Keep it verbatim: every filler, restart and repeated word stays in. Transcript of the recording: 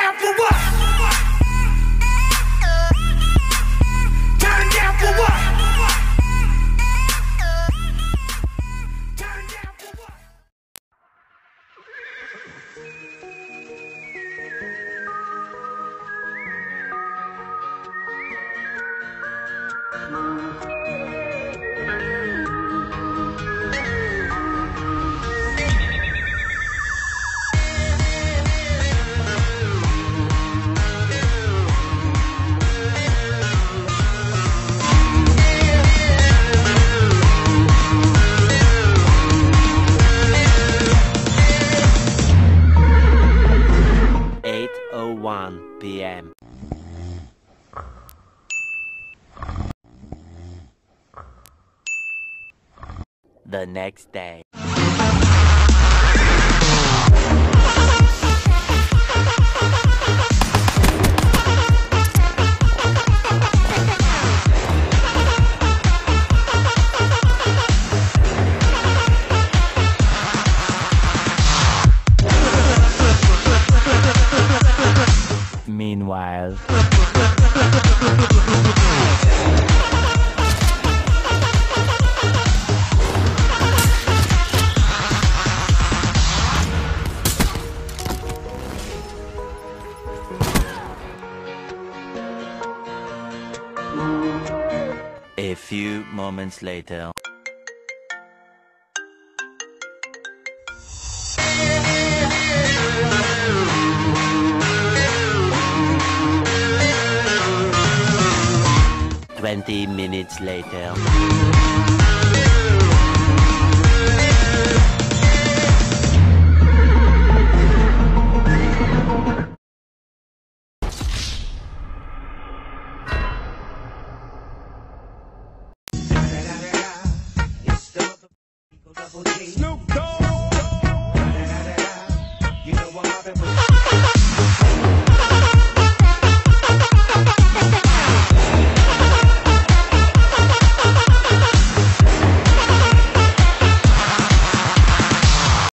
down for what? Turn down for what? Turn down for what? eight oh one p m The next day. Meanwhile, a few moments later. Twenty minutes later. Snoop